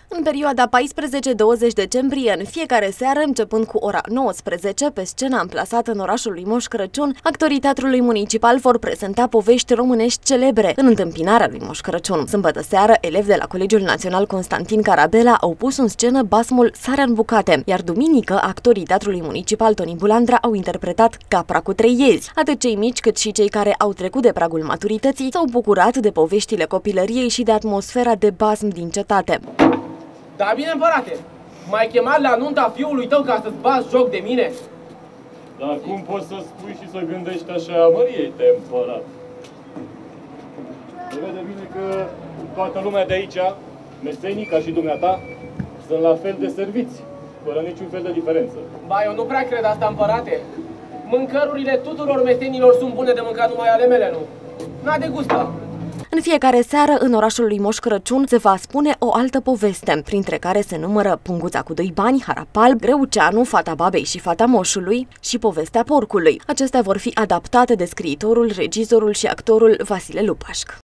În perioada 14-20 decembrie, în fiecare seară, începând cu ora 19, pe scena amplasată în orașul lui Moș Crăciun, actorii Teatrului Municipal vor prezenta povești românești celebre în întâmpinarea lui Moș Crăciun. Sâmbătă seară, elevi de la Colegiul Național Constantin Carabela au pus în scenă basmul Sarea în bucate, iar duminică, actorii Teatrului Municipal Toni Bulandra au interpretat Capra cu 3 iezi. Atât cei mici cât și cei care au trecut de pragul maturității s-au bucurat de poveștile copilăriei și de atmosfera de basm din cetate. Da, bine, împărate, m-ai chemat la nunta fiului tău ca să-ți bați joc de mine? Dar cum poți să spui și să gândești așa măriei-te, împărat? Se vede bine că toată lumea de aici, mesenii ca și dumneata, sunt la fel de serviți, fără niciun fel de diferență. Ba, eu nu prea cred asta, împărate. Mâncărurile tuturor mesenilor sunt bune de mâncat, numai ale mele nu. N-a de gustat. În fiecare seară, în orașul lui Moș Crăciun, se va spune o altă poveste, printre care se numără Punguța cu 2 bani, Harapalb, Greuceanu, Fata babei și Fata moșului și Povestea porcului. Acestea vor fi adaptate de scriitorul, regizorul și actorul Vasile Lupașc.